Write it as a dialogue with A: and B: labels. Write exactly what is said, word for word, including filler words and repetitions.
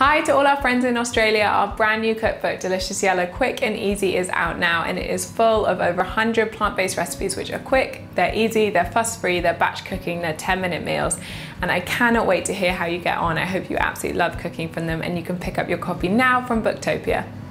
A: Hi to all our friends in Australia. Our brand new cookbook, Delicious Yellow Quick and Easy, is out now, and it is full of over one hundred plant-based recipes which are quick, they're easy, they're fuss-free, they're batch cooking, they're ten minute meals, and I cannot wait to hear how you get on. I hope you absolutely love cooking from them, and you can pick up your copy now from Booktopia.